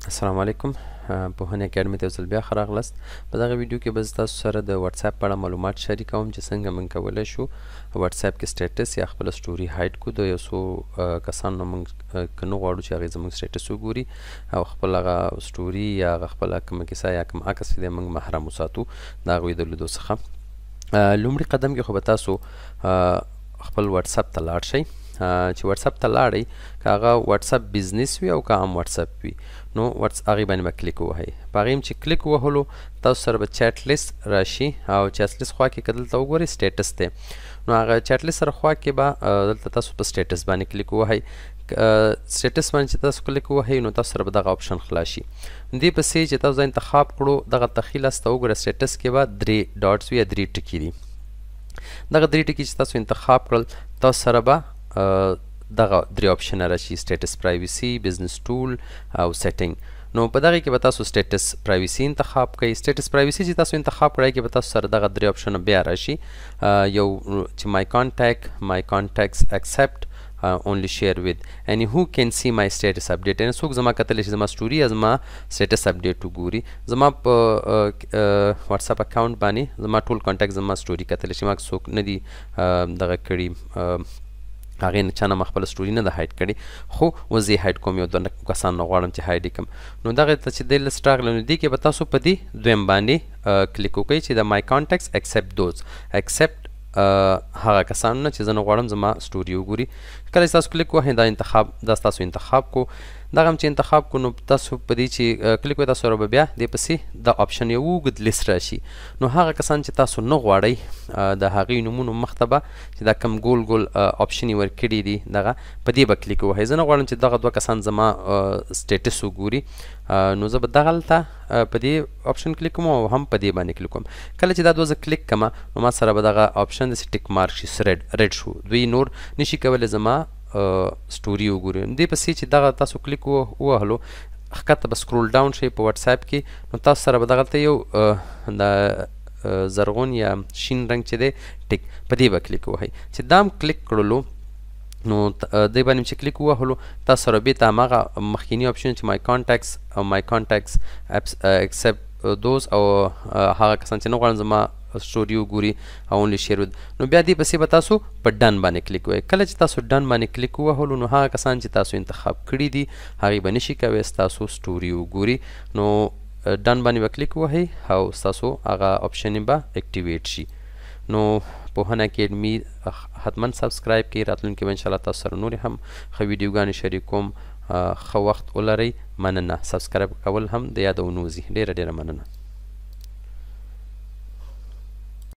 السلام علیکم پوهنې اکیډمي ته یو ځل بیا ښه راغلاست. په دغه ویډیو کې به زه تاسو سره د واتساپ په اړه معلومات شریکوم چې څنګه موږ کولی شو واتساپ کې سټیټس یا خپله سټوري هایډ کړو. د یو څو کسانو موږ که نه غواړو چې هغې زموږ سټیټس وګوري او خپل هغه سټوري یا هغه خپله کومه کیسه یا کوم عکس چې دی موږ محرم وساتو د هغوی د لیدو څخه. لومړي قدم کې خو به تاسو خپل واتساپ ته لاړ شئ. چې واتساپ ته لاړئ که هغه واتساپ بزنس وي او که عام واتساپ وي نو هغې باندې به کلیک ووهئ. په هغې چې کلیک ووهلو تاسو سره به چیټ لیست راشي او چیټ لیست خوا کې که دلته وګورئ سټیټس دی نو هغه چیټ لیست سره خوا کې به دلته تاسو په سټیټس باندې کلیک ووهئ. سټیټس باندې چې تاسو کلیک ووهئ نو تاسو سره به دغه آپشن خلاص شي. دې پسې چې تاسو دا انتخاب کړو دغه تخیل لاس ته وګوره سټیټس کې به 3 ډاټس وي یا 3 ټکي دي. دغه 3 ټکي چې تاسو انتخاب کړل تاسو سره به دغه 3 آپشنه راشي سټیټس پرایویسي بزنس ټول او سیټینګ. نو په دغه کې به تاسو سټیټس پرایویسي انتخاب کړئ. سټیټس پرایویسي چې تاسو انتخاب کړئ کې به تاسو سره دغه 3 آپشنه بیا راشي یو چې مای کانټیکټس اکسپټ only share with and who can see my status update and څوک زما کتلی شي زما سټوري یا زما سټیټس اپډیټ وګوري. زما په واتساپ اکاونټ باندې زما ټول کانټیکټ زما سټوري کتلی شي. ما څوک نه دي دغه کړي هغې نه چا نه ما خپله سټوري نه ده هایډ کړې خو اوس زه یې هایډ کوم یو دوه کسان نه غواړم چې هایډ یې کړم. نو دغه ته چې دی لسټ راغلی نو دې کې به تاسو په دې دویم باندې کلیک وکړئ چې د مای کانټیکټس اکسپټ دوز اکسپټ هغه کسانو نه چې زه نه غواړم زما سټوري وګوري. کله چې تاسو کلیک ووهئ دا ستاسو انتخاب کو. دغه هم چې انتخاب کو نو تاسو په دې چې کلیک وکړئ تاسو سره به بیا دې پسې د آپشن یو اوږد لیست راشي. نو هغه کسان چې تاسو نه غواړئ د هغې نومونو مخته به چې دا کم ګول ګول آپشن یې ورکړي دي دغه په دې به کلیک ووهئ. زه نه غواړم چې دغه 2 کسان زما سټیټس وګوري نو زه به دغلته په دې آپشن کلیک کوم او هم په دې باندې کلیک کوم. کله چې دا 2 زه کلیک کړم نو ما سره به دغه آپشن داسې ټیک مارک شي رید شو. دوی نور نشي کولی زما سټوري وګوري. دې پسې چې دغه تاسو کلیک ووهلو ښکته به سکرول ډاون شئ په واتساپ کې نو تاسو سره به دغلته یو د زرغون یا شین رنګ چې دی ټیک په دې به کلیک ووهئ. چې دا هم کلیک کړلو نو دې باندې چې کلیک ووهلو تاسو سره بېرته هماغه مخکیني آپشن چې مای کانټیکټس اکسپټ دوز او هغه کسان چې نه غواړم زما سټوري وګوري او اونلی شیر ود نو بیا دې پسې به تاسو په ډن باندې کلیک ووهئ. کله چې تاسو ډن باندې کلیک ووهلو نو هغه کسان چې تاسو انتخاب کړي دي هغې به نشي کوی ستاسو سټوري وګوري. نو ډن باندې به کلیک ووهئ او ستاسو هغه آپشن به اکټیویټ شي. نو پوهنه اکیډمي حتما سبسکرایب کړئ. راتلونکي به انشاءالله تاسو سره نورې هم ښه ویډیوګانې شریکوم. ښه وخت ولرئ. مننه. سبسکرایب کول هم د یادونو وځي. ډېره مننه.